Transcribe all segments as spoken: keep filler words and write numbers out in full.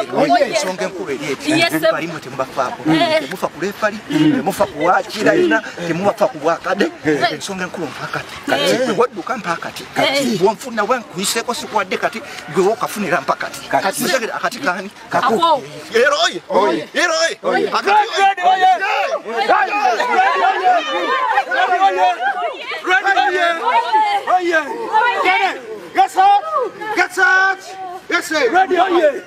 ensonga enkulu eri balimu temubafaako temufa ku lefali temufa ku wakirayina temubafa ku bwakade ensonga enkulu mpakati kati gwe wadduka mpakati bwonfuna bwenkuyiseko sikwadde kati gwe wokafunira mpakati mutegere akati kani kako yeroye yeroye akati Get out! Get out! Yes, sir. Ready, oh yeah.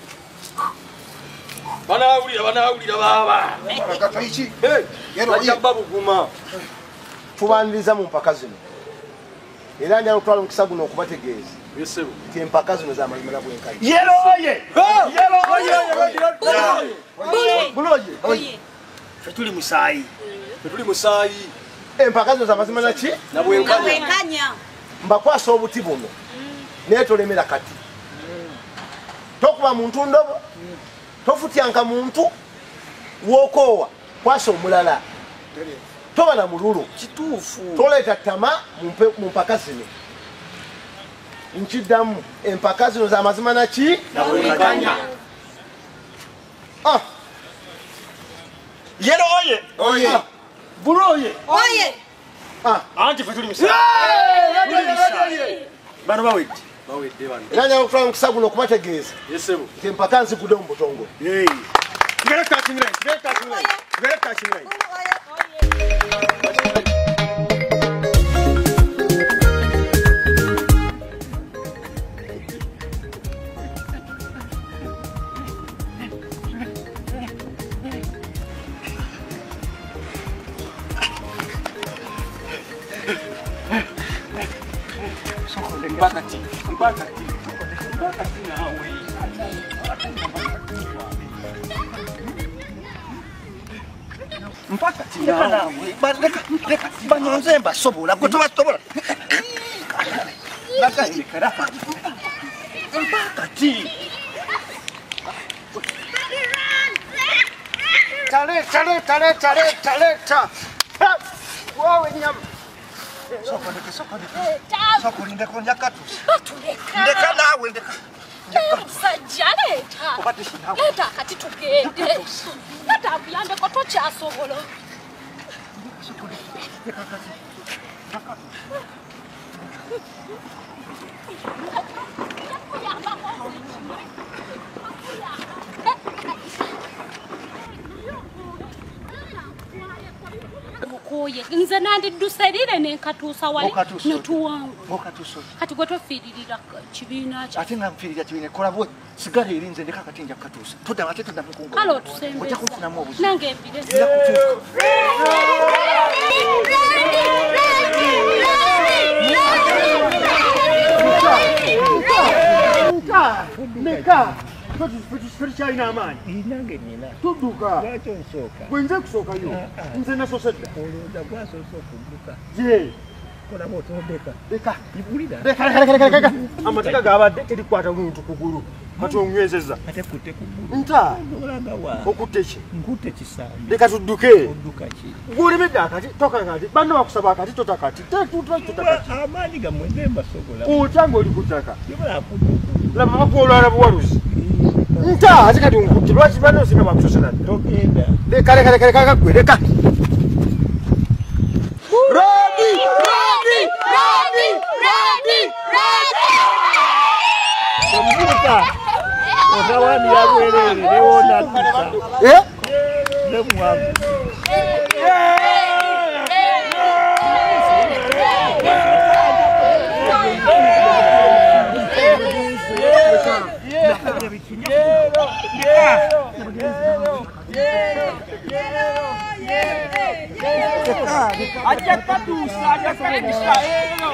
Bana uli, bana uli, baba. Kakaichi. Hey, yero ya babu kuma. Tubaniriza mu mpaka zino. Era njalo twalo mukisaguno okubategeeza. Yes, sir. Ti mpaka zino za mazimala bwenkali. Yero oye. Yero oye. Buloje. Oye. Fetuli musayi. Fetuli musayi. Empaka zino za mazimala chi? Na bwenkanya. Bwenkanya. Mbakwasa obuti buno. Netolemera kati. Tokuba muntu ndobo. Tofutyanka muntu wokowa kwasa omulala. Toba na mululu kituufu. Toleta tama mu mpaka zino. Nkidamu empaka zino za mazima na ki? Na bwenkanya. Ah. Yero oye. Oye. Ah. Bulu oye. Oye. Ah, anti fatuli misa. Bano bawedde. Bawedde bano. Nanya okufuna mukisaguno okubategeeza. Yesebo. Tempaka nzikude mu butongo. Hey. Ngere kachimira, ngere kachimira. Ngere kachimira. Mbakati, mbakati, mbakati nawe. Mbakati nawe. Leka, leka, banonze mbasobola, gwe tobasobola. Laka ndekera. Mbakati. Tale, tale, tale, tale, tale, tale. Wowe nyama. Soko ndeke soko ndeke. Soko ndeke nyakatusi. Batuleka. Ndeka nawe ndeka. Sajale ta. Obatishi nawe. Leta kati tugende. Leta abuyande ko tochasobola. Soko ndeke. Ndeka kati. Ndeka. Oye, nze nandi duserire nenkatusa wali natuwangu. Okatuso. Kati gwe tofiiririra kibiina kya. Ate nga mfiirira kibiina kola bwe sigala erinze ndeka kati nja katusa. Tudda ate tudda mukungo. Kalo tusembeza. Ojja kunfunamu obuzi. Nange empire. Nja kutuuka. Nka. Nka. Feti china amani. Inange nina. Tuduka. Wacho nsoka. Bwenze kusoka yo. Nze na soseta. Oloda kwa sosoka kuduka. Je. Kola moto beka. Beka. Ibulida. Beka kale kale kale. Amateka gabadde teri kwata muntu kugulu. Mato onywezeza. Ate kutte kugulu. Nta. Olanga wa. Okuteche. Nkute kisambi. Beka tuduke. Oduka ki. Guli bidda kati toka kati. Banno bakusaba kati tota kati. Te tutra tutakati. Amani ga mwendemba sokola. Utango oli kutaka. Yola akuduka. La mama ko olwala buwaluzi. Nta azikati unkuti lwaki bano singa bakusosana togenda de kale kale kale kaka gwe leka Rodi Rodi Rodi Rodi Rodi Kombuta Otawani yabwerere leona tuka eh lemwamu Aja katusa, aja katusa, elo,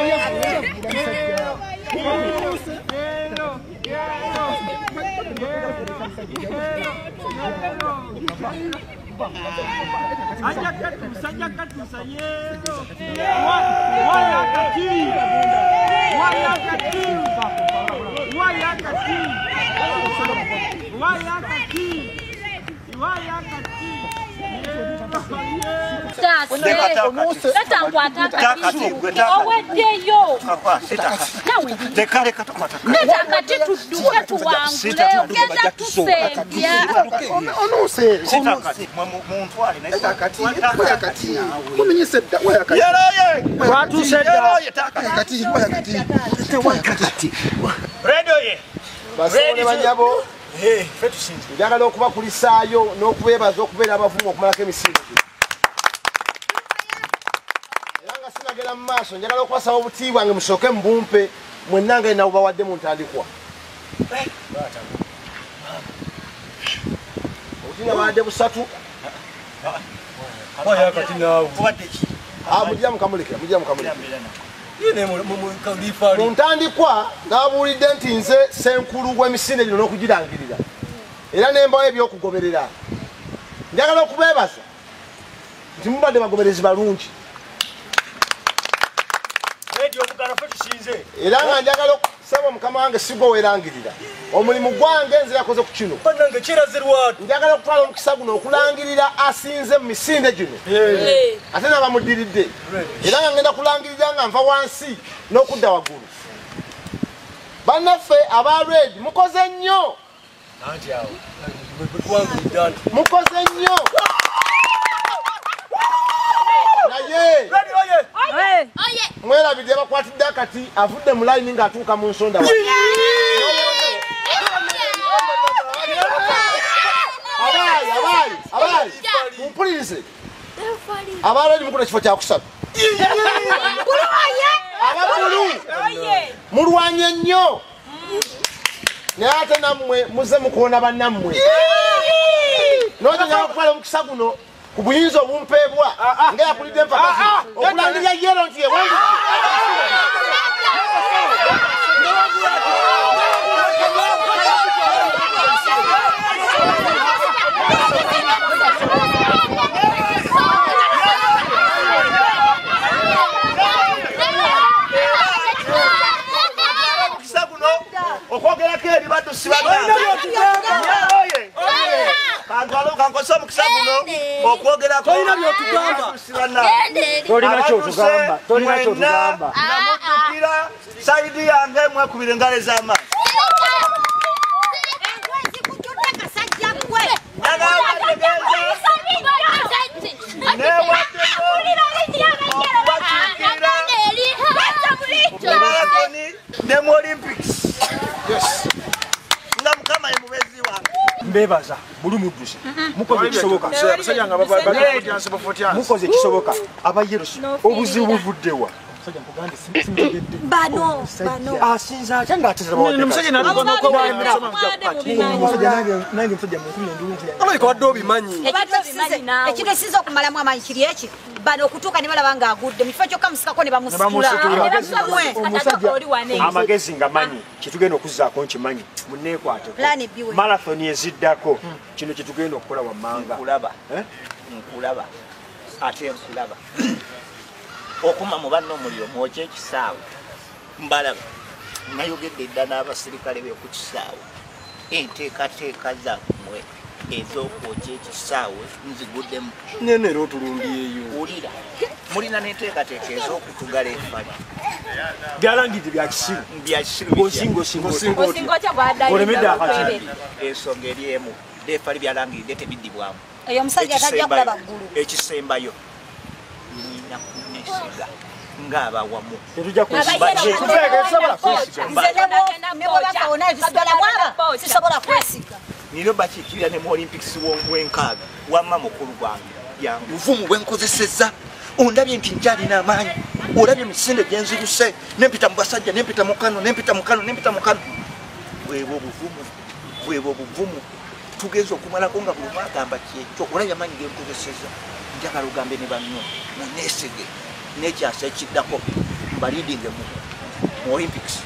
aja katusa, aja katusa, elo, waya kati, waya kati, waya kati, waya kati, waya kati. That's it. That's what I'm talking about. nawe leka leka tukwata neta kati tudduke tuwangule ogenda tusembya ono se sitakati muntu ali naye takati takati kumenye sedda waya kati yeroye watu sedda yeroye takati waya kati waya kati radio ye basi ne banyabo eh fetu sinzi njagala okuba kulisaayo n'okubeebaza okubeera abavumu okumalako emisinde era nga sinagera mu maaso njagala okwasaba obuti bwange musooke mubumpe mwennanga ena bubawadde mu ntandikwa obuti nga bawadde busatu waya kati nawe mujja mukamulekera mujja mukamulekera mu ntandikwa ntandikwa n'abuulidde nti nze senkulu w'emisinde gino n'okugirangirira era n'embawo ebyokugoberera njagala okubeebaza nti mubadde bagoberezi balungi era nga njagala okusaba mukama wange sigwa werangirira omulimu gwange nze yakoze ku kino njagala okutwala omukisa guno okulangirira asinze mu misinde gino ate nabamuddiridde era nga ngenda kulangirira nga nva wansi n'okudda waggulu bannaffe aba red mukoze nnyo mukoze nnyo naye mwerabidde bakwatidde akati avudde mu layini ng'atuuka mu nsonda wa abaali abaali abaali mumpulirize abaali mukuna ekifo kyakusatu ababulu mulwanye nnyo naye ate nammwe muze mukuwona bannammwe n'otenyala okutwala omukisa guno ku buyinza obumpeebwa ngayakulidde empakasi okulangirira yero nti yewangu okwogerako eri badusibagamba kankwaloka nkosa omukisa guno okwogerako namutukira saidi yange mwekubira engalo ez'amaaso ne mu Olympics nga mukama ye mubezi wange mbebaza buli muddusi mukoze kisoboka mukoze kisoboka abayerusi obuzibu buvuddewa bano bano asinza kyanga atezera bawadde omusajja n'atugona okwo bwamira omusajja nange omusajja mukulu endulungi abayiko wadde obimanyi ekintu ekisinza okumalamu amanyi kiri eki bano okutuuka ne balaba ng'agudde mu kifo kyokka musikako ne bamusitula amagezi nga manyi kyetugenda okuzzaako nkimanyi muneekwate marathoni eziddako kino kyetugenda okukola wammanga nkulaba nkulaba ate nkulaba okuma mu banno omuliro mwokya ekisaawe mbalaba nayogedde edda n'abasirikale be ku kisaawe enteekateeka zammwe ez'okwokya ekisaawe nziguddemu nenera otulumbiyeyo wulira mulina n'enteekateeka ez'okutugala efali byalangidde byakisiru byakiruolemedde akati ensonga eri emu defali byalangidde tebiddibwamu eyo omusajja tajja kulaba ggulu ekisembayo nina kunesiga ng'abawamu nino bakiikirira ne mu Olympics w'enkaaga wamma mukulu gwange yange buvumu bwenkozesezza ondabye nti nkyalina amaanyi olabye emisinde gyenziruse nempita mu basajja nempita mu kano nempita mu kano nempita mu kano bwebwo obuvumu bwebwo obuvumu tugeza okumalako nga buli mwagamba kyekyo olabye amaanyi genkozesezza njagala ogambe ne banno muneesege n'ekyasa ekiddako mbalidinge mu Olympics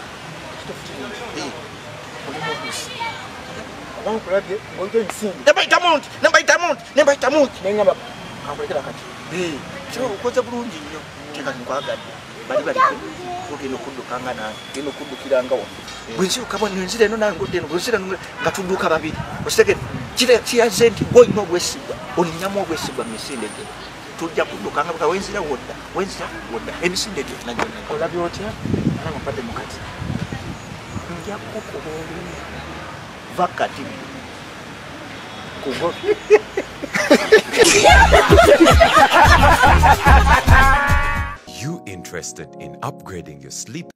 nembayitamunti nembayitamunti nembayitamunti neŋamba kankulekera kati kyo okoze bulungi nnyo tekati nkwagadde bali bali ogenda okuddukanga nange genda okuddukiranga wa bwenziruka nenzira eno nange odde eno bwenzira nga tudduka babiri okitegere kiyaze nti gwolina obwesigwa olinyamu obwesigwa mu misinde gye tujja kudduka nga wenzira wodda wenzira wodda emisinde gyonna gyonna olabye otya ana mpadde mukati nja kukuba oluyi vakati kugo You interested in upgrading your sleep?